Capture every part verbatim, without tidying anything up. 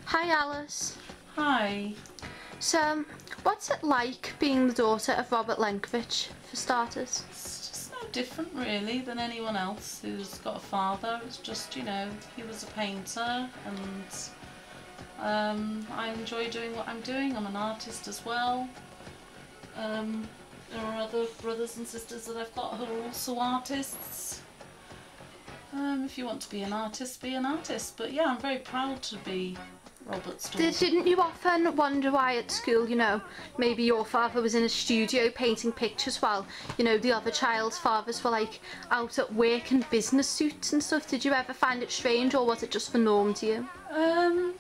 Hi Alice. Hi. So, what's it like being the daughter of Robert Lenkiewicz, for starters? It's just no different really than anyone else who's got a father. It's just, you know, he was a painter and um, I enjoy doing what I'm doing. I'm an artist as well. Um, there are other brothers and sisters that I've got who are also artists. Um, if you want to be an artist, be an artist. But yeah, I'm very proud to be Robert's daughter. Didn't you often wonder why at school, you know, maybe your father was in a studio painting pictures while, you know, the other child's fathers were like out at work in business suits and stuff? Did you ever find it strange, or was it just the norm to you? Um,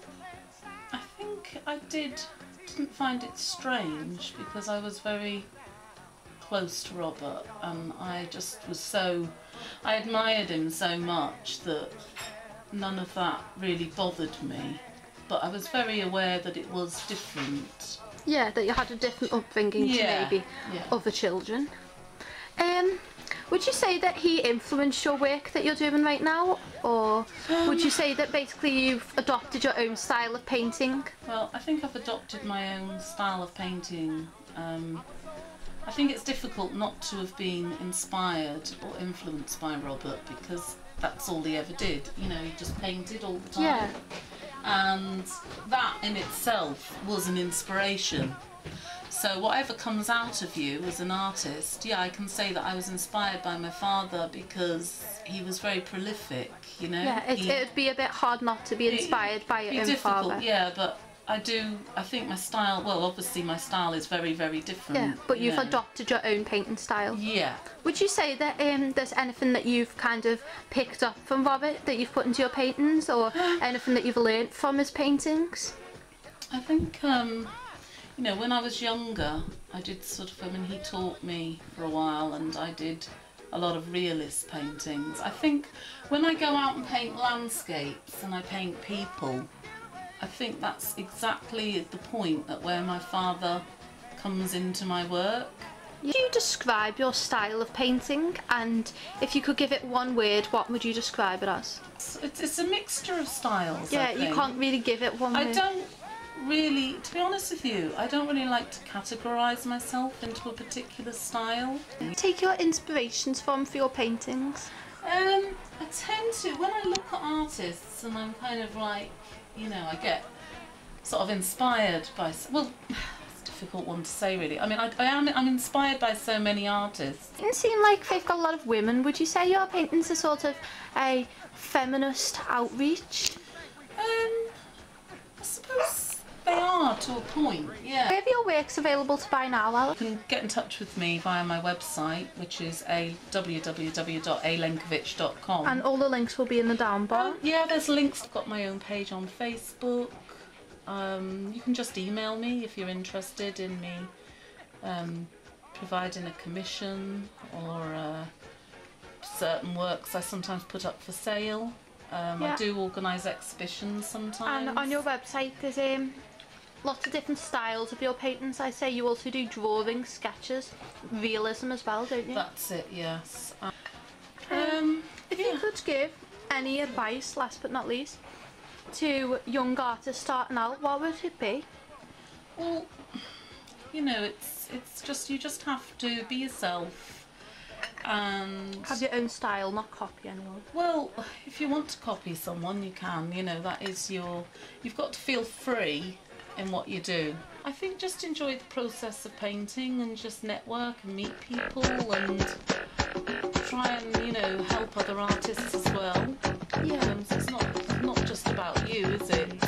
I think I did, didn't find it strange because I was very close to Robert and I just was so, I admired him so much that none of that really bothered me. But I was very aware that it was different. Yeah, that you had a different upbringing Yeah, to maybe yeah. other children. Um, would you say that he influenced your work that you're doing right now? Or Um, would you say that basically you've adopted your own style of painting? Well, I think I've adopted my own style of painting. Um, I think it's difficult not to have been inspired or influenced by Robert because that's all he ever did. You know, he just painted all the time. Yeah. And that in itself was an inspiration. So whatever comes out of you as an artist, yeah, I can say that I was inspired by my father because he was very prolific, you know. Yeah, it he, would be a bit hard not to be inspired by your be own difficult, father. Yeah, but I do, I think my style, well obviously my style is very, very different. Yeah, but you you've know. adopted your own painting style. Yeah. Would you say that um, there's anything that you've kind of picked up from Robert that you've put into your paintings, or anything that you've learnt from his paintings? I think, um, you know, when I was younger, I did sort of, I mean, he taught me for a while and I did a lot of realist paintings. I think when I go out and paint landscapes and I paint people, I think that's exactly the point at where my father comes into my work. Could you describe your style of painting, and if you could give it one word, what would you describe it as? It's, it's a mixture of styles. Yeah, I think. you can't really give it one I word. don't really, to be honest with you, I don't really like to categorise myself into a particular style. Take your inspirations from for your paintings. Um, I tend to, when I look at artists and I'm kind of like, you know, I get sort of inspired by, well, it's a difficult one to say really. I mean, I, I am, I'm inspired by so many artists. It doesn't seem like they've got a lot of women. Would you say your paintings are sort of a feminist outreach? Um, I suppose they are to a point, yeah. Where are your works available to buy now, Alice? You can get in touch with me via my website, which is a w w w dot a lenkiewicz dot com. And all the links will be in the down bar. Um, yeah, there's links. I've got my own page on Facebook. Um, you can just email me if you're interested in me um, providing a commission or uh, certain works I sometimes put up for sale. Um, Yeah. I do organise exhibitions sometimes. And on your website there's um, lots of different styles of your paintings. I say you also do drawing, sketches, realism as well, don't you? That's it, yes. Um, Um, if yeah. you could give any advice, last but not least, to young artists starting out, what would it be? Well, you know, it's it's just, you just have to be yourself and Have your own style, not copy anyone. well, if you want to copy someone, you can, you know, that is your, you've got to feel free in what you do. I think just enjoy the process of painting and just network and meet people and try and, you know, help other artists as well. Yeah. Um, so it's not, not just about you, is it?